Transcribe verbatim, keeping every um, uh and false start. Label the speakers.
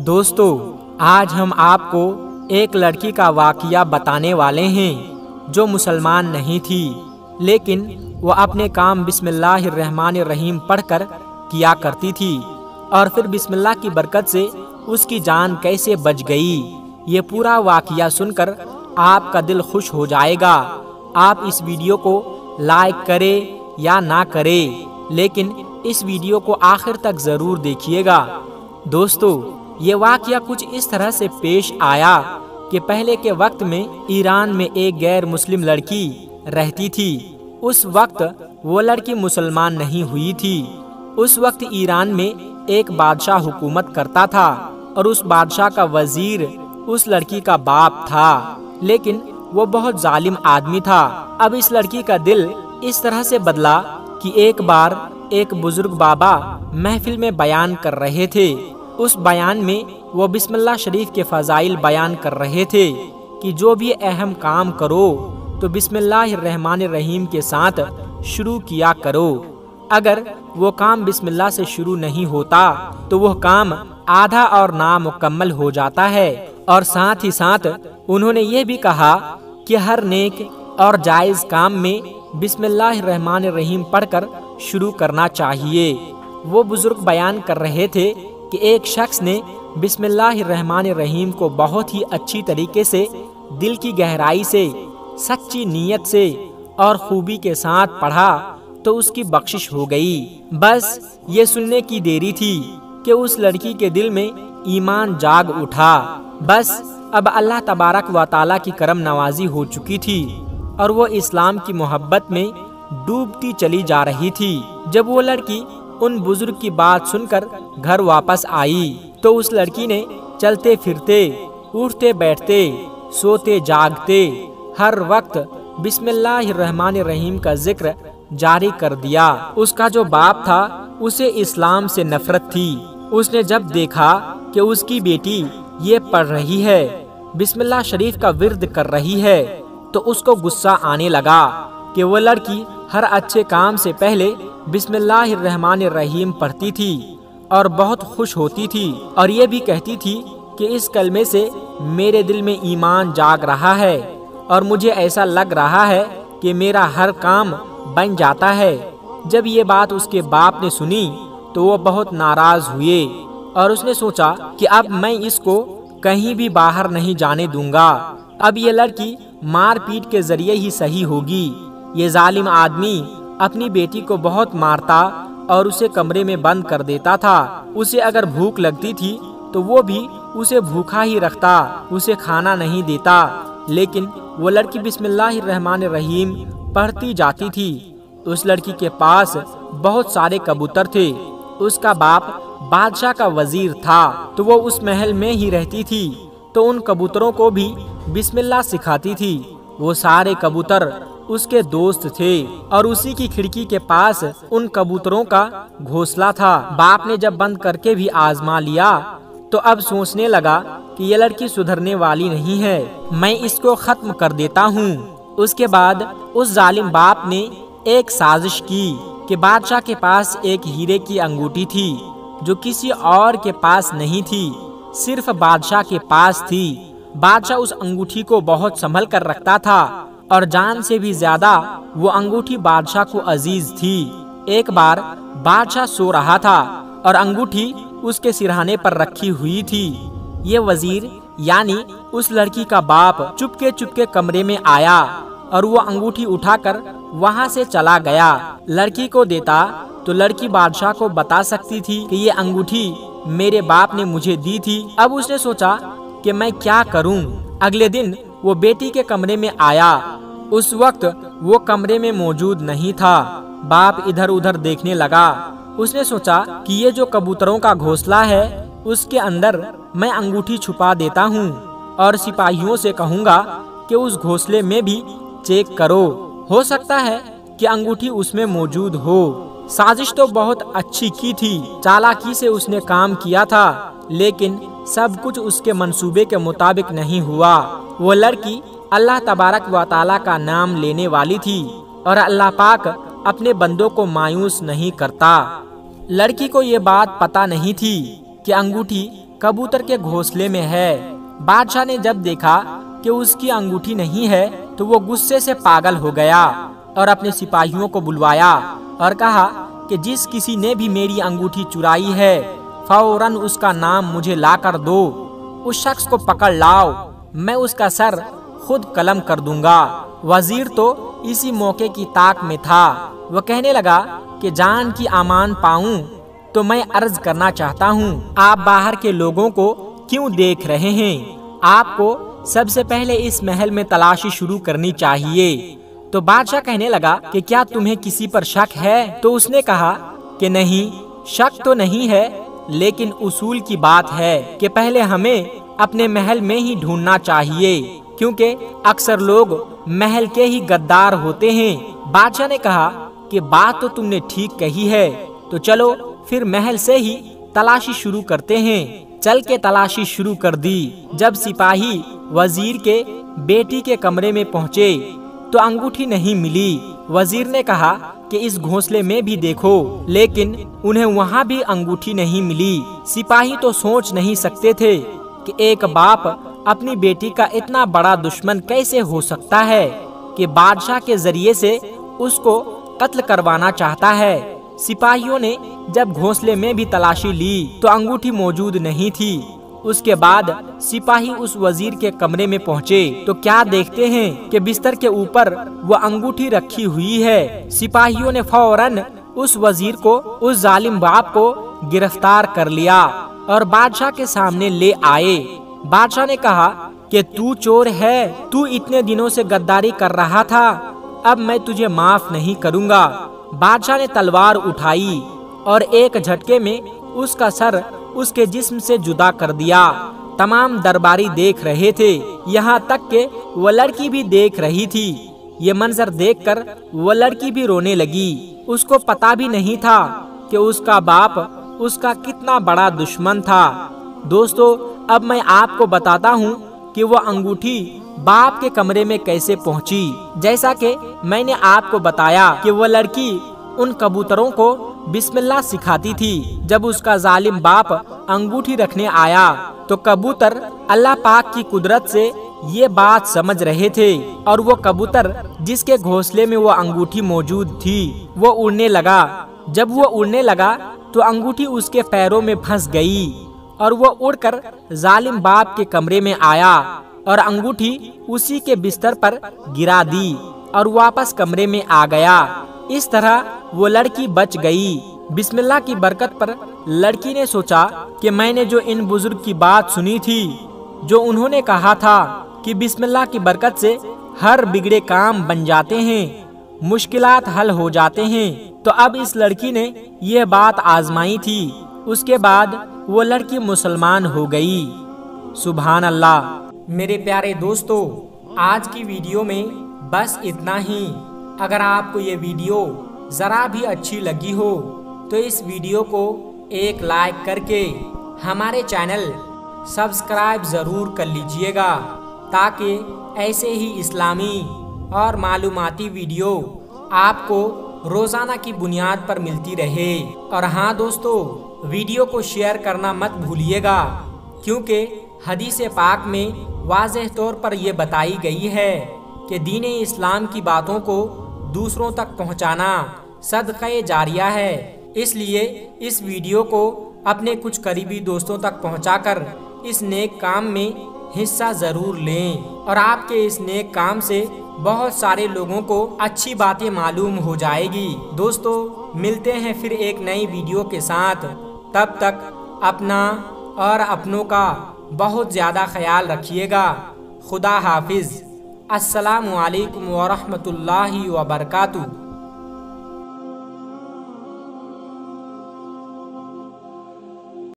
Speaker 1: दोस्तों, आज हम आपको एक लड़की का वाक़या बताने वाले हैं जो मुसलमान नहीं थी, लेकिन वह अपने काम बिस्मिल्लाहिर्रहमानिर्रहीम पढ़कर किया करती थी और फिर बिस्मिल्लाह की बरकत से उसकी जान कैसे बच गई। ये पूरा वाक़या सुनकर आपका दिल खुश हो जाएगा। आप इस वीडियो को लाइक करें या ना करें, लेकिन इस वीडियो को आखिर तक ज़रूर देखिएगा। दोस्तों, ये वाक़या कुछ इस तरह से पेश आया कि पहले के वक्त में ईरान में एक गैर मुस्लिम लड़की रहती थी। उस वक्त वो लड़की मुसलमान नहीं हुई थी। उस वक्त ईरान में एक बादशाह हुकूमत करता था और उस बादशाह का वजीर उस लड़की का बाप था, लेकिन वो बहुत जालिम आदमी था। अब इस लड़की का दिल इस तरह से बदला कि एक बार एक बुजुर्ग बाबा महफिल में बयान कर रहे थे। उस बयान में वो बिस्मिल्लाह शरीफ के फ़ज़ाइल बयान कर रहे थे कि जो भी अहम काम करो तो बिस्मिल्लाहिर्रहमानिर्रहीम के साथ शुरू किया करो। अगर वो काम बिस्मिल्लाह से शुरू नहीं होता तो वह काम आधा और नामुकम्मल हो जाता है। और साथ ही साथ उन्होंने ये भी कहा कि हर नेक और जायज़ काम में बिस्मिल्लाहिर्रहमानिर्रहीम पढ़कर शुरू करना चाहिए। वो बुजुर्ग बयान कर रहे थे कि एक शख्स ने बिस्मिल्लाहिर्रहमानिर्रहीम को बहुत ही अच्छी तरीके से, दिल की गहराई से, सच्ची नीयत से और खूबी के साथ पढ़ा तो उसकी बख्शिश हो गई। बस ये सुनने की देरी थी कि उस लड़की के दिल में ईमान जाग उठा। बस अब अल्लाह तबारक व तआला की करम नवाजी हो चुकी थी और वो इस्लाम की मोहब्बत में डूबती चली जा रही थी। जब वो लड़की उन बुजुर्ग की बात सुनकर घर वापस आई तो उस लड़की ने चलते फिरते, उठते बैठते, सोते जागते हर वक्त बिस्मिल्लाहिर्रहमानिर्रहीम का जिक्र जारी कर दिया। उसका जो बाप था उसे इस्लाम से नफरत थी। उसने जब देखा कि उसकी बेटी ये पढ़ रही है, बिस्मिल्लाह शरीफ का विर्द कर रही है, तो उसको गुस्सा आने लगा कि वो लड़की हर अच्छे काम से पहले बिस्मिल्लाहिर्रहमानिर्रहीम पढ़ती थी और बहुत खुश होती थी और ये भी कहती थी कि इस कलमे से मेरे दिल में ईमान जाग रहा है और मुझे ऐसा लग रहा है कि मेरा हर काम बन जाता है। जब ये बात उसके बाप ने सुनी तो वो बहुत नाराज हुए और उसने सोचा कि अब मैं इसको कहीं भी बाहर नहीं जाने दूंगा। अब ये लड़की मार पीट के जरिए ही सही होगी। ये जालिम आदमी अपनी बेटी को बहुत मारता और उसे कमरे में बंद कर देता था। उसे अगर भूख लगती थी तो वो भी उसे भूखा ही रखता, उसे खाना नहीं देता। लेकिन वो लड़की बिस्मिल्लाहिर्रहमानिर्रहीम पढ़ती जाती थी। उस लड़की के पास बहुत सारे कबूतर थे। उसका बाप बादशाह का वजीर था तो वो उस महल में ही रहती थी, तो उन कबूतरों को भी बिस्मिल्लाह सिखाती थी। वो सारे कबूतर उसके दोस्त थे और उसी की खिड़की के पास उन कबूतरों का घोंसला था। बाप ने जब बंद करके भी आजमा लिया तो अब सोचने लगा कि ये लड़की सुधरने वाली नहीं है, मैं इसको खत्म कर देता हूँ। उसके बाद उस जालिम बाप ने एक साजिश की कि बादशाह के पास एक हीरे की अंगूठी थी जो किसी और के पास नहीं थी, सिर्फ बादशाह के पास थी। बादशाह उस अंगूठी को बहुत संभल कर रखता था और जान से भी ज्यादा वो अंगूठी बादशाह को अजीज थी। एक बार बादशाह सो रहा था और अंगूठी उसके सिरहाने पर रखी हुई थी। ये वजीर यानी उस लड़की का बाप चुपके चुपके कमरे में आया और वो अंगूठी उठाकर वहाँ से चला गया। लड़की को देता तो लड़की बादशाह को बता सकती थी कि ये अंगूठी मेरे बाप ने मुझे दी थी। अब उसने सोचा कि मैं क्या करूं। अगले दिन वो बेटी के कमरे में आया। उस वक्त वो कमरे में मौजूद नहीं था। बाप इधर उधर देखने लगा। उसने सोचा कि ये जो कबूतरों का घोंसला है उसके अंदर मैं अंगूठी छुपा देता हूँ और सिपाहियों से कहूँगा कि उस घोंसले में भी चेक करो, हो सकता है कि अंगूठी उसमें मौजूद हो। साजिश तो बहुत अच्छी की थी, चालाकी से उसने काम किया था, लेकिन सब कुछ उसके मंसूबे के मुताबिक नहीं हुआ। वो लड़की अल्लाह तबारक व तआला का नाम लेने वाली थी और अल्लाह पाक अपने बंदों को मायूस नहीं करता। लड़की को ये बात पता नहीं थी कि अंगूठी कबूतर के घोंसले में है। बादशाह ने जब देखा कि उसकी अंगूठी नहीं है तो वो गुस्से से पागल हो गया और अपने सिपाहियों को बुलवाया और कहा कि जिस किसी ने भी मेरी अंगूठी चुराई है फौरन उसका नाम मुझे ला कर दो। उस शख्स को पकड़ लाओ, मैं उसका सर खुद कलम कर दूंगा। वजीर तो इसी मौके की ताक में था। वह कहने लगा कि जान की अमान पाऊं तो मैं अर्ज करना चाहता हूं, आप बाहर के लोगों को क्यों देख रहे हैं? आपको सबसे पहले इस महल में तलाशी शुरू करनी चाहिए। तो बादशाह कहने लगा कि क्या तुम्हें किसी पर शक है? तो उसने कहा कि नहीं, शक तो नहीं है, लेकिन उसूल की बात है कि पहले हमें अपने महल में ही ढूंढना चाहिए, क्योंकि अक्सर लोग महल के ही गद्दार होते हैं। बादशाह ने कहा कि बात तो तुमने ठीक कही है, तो चलो फिर महल से ही तलाशी शुरू करते हैं। चल के तलाशी शुरू कर दी। जब सिपाही वजीर के बेटी के कमरे में पहुँचे तो अंगूठी नहीं मिली। वजीर ने कहा कि इस घोंसले में भी देखो, लेकिन उन्हें वहाँ भी अंगूठी नहीं मिली। सिपाही तो सोच नहीं सकते थे कि एक बाप अपनी बेटी का इतना बड़ा दुश्मन कैसे हो सकता है कि बादशाह के जरिए से उसको कत्ल करवाना चाहता है। सिपाहियों ने जब घोंसले में भी तलाशी ली तो अंगूठी मौजूद नहीं थी। उसके बाद सिपाही उस वजीर के कमरे में पहुँचे तो क्या देखते हैं कि बिस्तर के ऊपर वो अंगूठी रखी हुई है। सिपाहियों ने फौरन उस वजीर को, उस जालिम बाप को गिरफ्तार कर लिया और बादशाह के सामने ले आए। बादशाह ने कहा कि तू चोर है, तू इतने दिनों से गद्दारी कर रहा था, अब मैं तुझे माफ नहीं करूँगा। बादशाह ने तलवार उठाई और एक झटके में उसका सर उसके जिस्म से जुदा कर दिया। तमाम दरबारी देख रहे थे, यहाँ तक कि वो लड़की भी देख रही थी। ये मंजर देखकर वो लड़की भी रोने लगी। उसको पता भी नहीं था कि उसका बाप उसका कितना बड़ा दुश्मन था। दोस्तों, अब मैं आपको बताता हूँ कि वो अंगूठी बाप के कमरे में कैसे पहुंची। जैसा कि मैंने आपको बताया कि वो लड़की उन कबूतरों को बिस्मिल्लाह सिखाती थी। जब उसका जालिम बाप अंगूठी रखने आया तो कबूतर अल्लाह पाक की कुदरत से ये बात समझ रहे थे और वो कबूतर जिसके घोंसले में वो अंगूठी मौजूद थी वो उड़ने लगा। जब वो उड़ने लगा तो अंगूठी उसके पैरों में फंस गई और वो उड़कर जालिम बाप के कमरे में आया और अंगूठी उसी के बिस्तर पर गिरा दी और वापस कमरे में आ गया। इस तरह वो लड़की बच गई। बिस्मिल्लाह की बरकत पर लड़की ने सोचा कि मैंने जो इन बुजुर्ग की बात सुनी थी, जो उन्होंने कहा था कि बिस्मिल्लाह की बरकत से हर बिगड़े काम बन जाते हैं, मुश्किलात हल हो जाते हैं, तो अब इस लड़की ने यह बात आजमाई थी। उसके बाद वो लड़की मुसलमान हो गई। सुभान अल्लाह। मेरे प्यारे दोस्तों, आज की वीडियो में बस इतना ही। अगर आपको ये वीडियो ज़रा भी अच्छी लगी हो तो इस वीडियो को एक लाइक करके हमारे चैनल सब्सक्राइब ज़रूर कर लीजिएगा, ताकि ऐसे ही इस्लामी और मालूमाती वीडियो आपको रोज़ाना की बुनियाद पर मिलती रहे। और हाँ दोस्तों, वीडियो को शेयर करना मत भूलिएगा, क्योंकि हदीस पाक में वाज़ेह तौर पर यह बताई गई है कि दीन इस्लाम की बातों को दूसरों तक पहुंचाना सदक़े जारिया है। इसलिए इस वीडियो को अपने कुछ करीबी दोस्तों तक पहुंचाकर इस नेक काम में हिस्सा ज़रूर लें और आपके इस नेक काम से बहुत सारे लोगों को अच्छी बातें मालूम हो जाएगी। दोस्तों, मिलते हैं फिर एक नई वीडियो के साथ। तब तक अपना और अपनों का बहुत ज़्यादा ख्याल रखिएगा। खुदा हाफिज़। अस्सलामु अलैकुम व रहमतुल्लाहि व बरकातुहू।